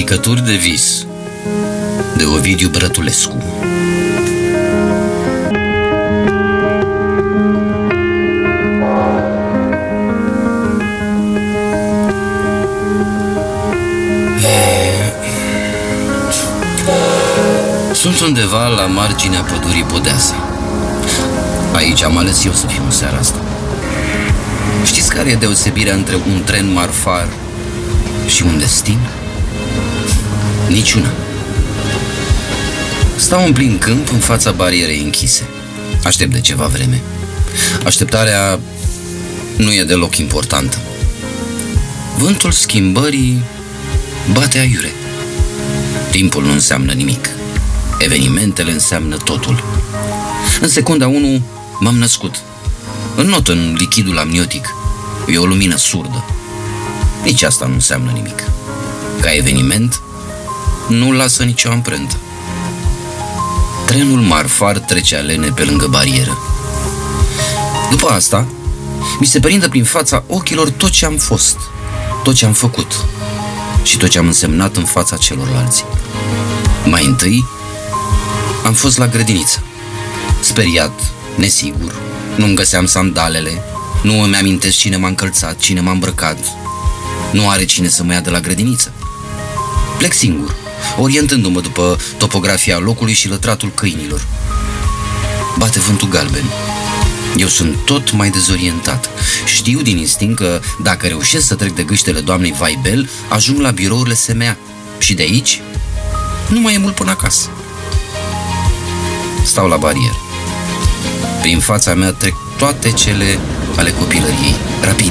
Picături de vis de Ovidiu Brătulescu. Sunt undeva la marginea pădurii Podeasa. Aici am ales eu să fiu în seara asta. Știți care e deosebirea între un tren marfar și un destin? Niciuna. Stau în plin câmp în fața barierei închise. Aștept de ceva vreme. Așteptarea nu e deloc importantă. Vântul schimbării bate aiure. Timpul nu înseamnă nimic. Evenimentele înseamnă totul. În secunda 1 m-am născut. Înnot în lichidul amniotic. E o lumină surdă. Nici asta nu înseamnă nimic. Ca eveniment, nu lasă nicio amprentă. Trenul marfar trece alene pe lângă barieră. După asta, mi se perindă prin fața ochilor tot ce am fost, tot ce am făcut și tot ce am însemnat în fața celorlalți. Mai întâi, am fost la grădiniță. Speriat, nesigur, nu-mi găseam sandalele, nu îmi amintesc cine m-a încălțat, cine m-a îmbrăcat. Nu are cine să mă ia de la grădiniță. Plec singur, orientându-mă după topografia locului și lătratul câinilor. Bate vântul galben. Eu sunt tot mai dezorientat. Știu din instinct că dacă reușesc să trec de gâștele doamnei Vaibel, ajung la birourile SMA. Și de aici nu mai e mult până acasă. Stau la barieră. Prin fața mea trec toate cele ale copilăriei. Rapid.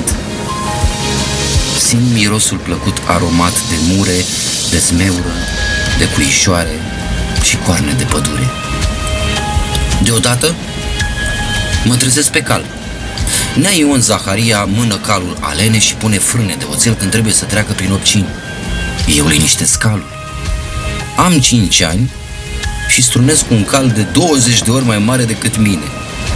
Simt mirosul plăcut aromat de mure, de smeură, de puișoare și coarne de pădure. Deodată mă trezesc pe cal. Nea Ion Zaharia mână calul alene și pune frâne de oțel când trebuie să treacă prin opcini. Eu liniștesc calul. Am 5 ani și strunesc un cal de 20 de ori mai mare decât mine.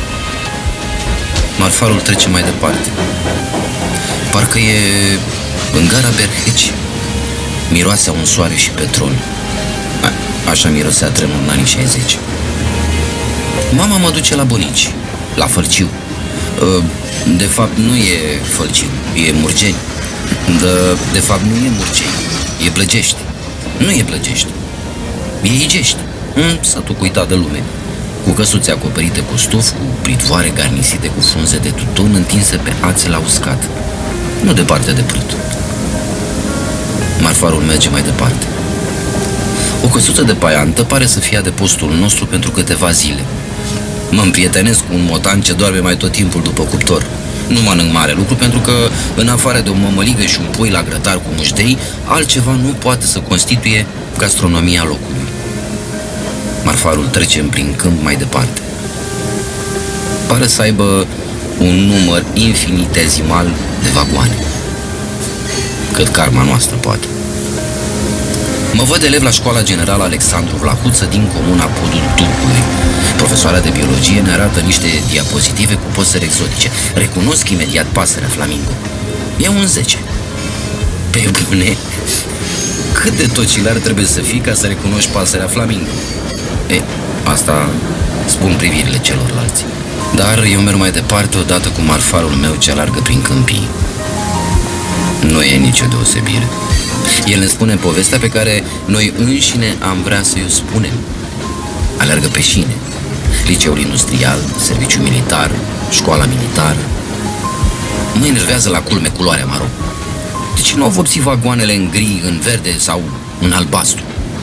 Marfarul trece mai departe. Parcă e în gara Berheci. Miroase a un soare și petrol. Așa mirosea trenul în anii 60. Mama mă duce la bunici, la Fălciu. De fapt nu e Fălciu, e Murgeni. De fapt nu e Murgeni, e Blăgești. Nu e Blăgești, e Igești, satul cuitat de lume, cu căsuțe acoperite cu stuf, cu pritvoare garnisite cu frunze de tutun întinse pe ațe la uscat, nu departe de Prut. Marfarul merge mai departe. O căsuță de paiantă pare să fie adăpostul nostru pentru câteva zile. Mă împrietenesc cu un motan ce doarme mai tot timpul după cuptor. Nu mănânc mare lucru pentru că, în afară de o mămăligă și un pui la grătar cu mușdei, altceva nu poate să constituie gastronomia locului. Marfarul trece în plin câmp mai departe. Pare să aibă un număr infinitesimal de vagoane. Cât karma noastră poate. Mă văd elev la Școala Generală Alexandru Vlahuță din comuna Podul Turcului. Profesoara de biologie ne arată niște diapozitive cu pozări exotice. Recunosc imediat pasărea flamingo. E un 10. Pe bune, cât de tocilar trebuie să fii ca să recunoști pasărea flamingo? Asta spun privirile celorlalți. Dar eu merg mai departe odată cu marfarul meu ce alargă prin câmpii. Nu e nicio deosebire. El ne spune povestea pe care noi înșine am vrea să-i o spunem. Alergă pe șine. Liceul industrial, serviciu militar, școala militară. Mă enervează la culme culoarea maro. De ce nu au vopsit vagoanele în gri, în verde sau în albastru?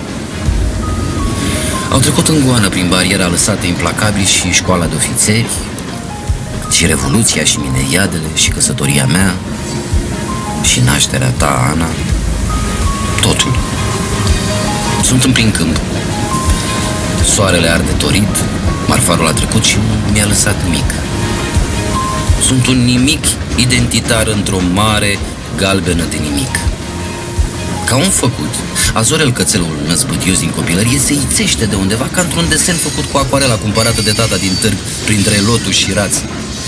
Au trecut în goană prin bariera lăsată implacabil și școala de ofițeri, și Revoluția și mineriadele și căsătoria mea și nașterea ta, Ana. Totul. Sunt în plin câmp. Soarele arde torit, marfarul a trecut și mi-a lăsat mic. Sunt un nimic identitar într-o mare galbenă de nimic. Ca un făcut, Azorel, cățelul năzbâtios din copilărie, se ițește de undeva ca într-un desen făcut cu acuarela cumpărată de tata din târg printre loturi și rați.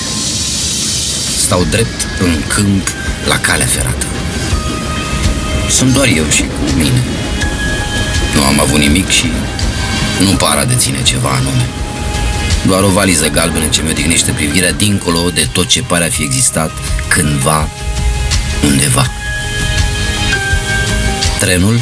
Stau drept în câmp la calea ferată. Sunt doar eu și cu mine. Nu am avut nimic și nu par a deține ceva anume. Doar o valiză galbenă ce mi odihnește privirea dincolo de tot ce pare a fi existat cândva, undeva. Trenul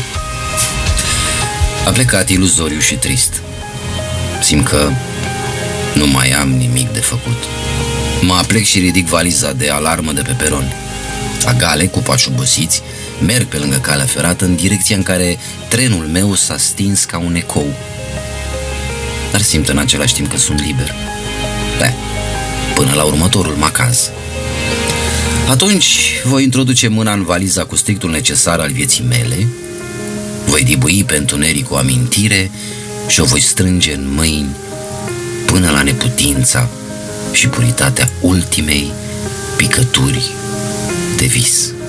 a plecat iluzoriu și trist. Simt că nu mai am nimic de făcut. Mă aplec și ridic valiza de alarmă de pe peron. Agale, cu pași obosiți, merg pe lângă calea ferată în direcția în care trenul meu s-a stins ca un ecou. Dar simt în același timp că sunt liber. Da, până la următorul macaz. Atunci voi introduce mâna în valiza cu strictul necesar al vieții mele, voi dibui pe întuneric o amintire și o voi strânge în mâini până la neputința și puritatea ultimei picături de vis.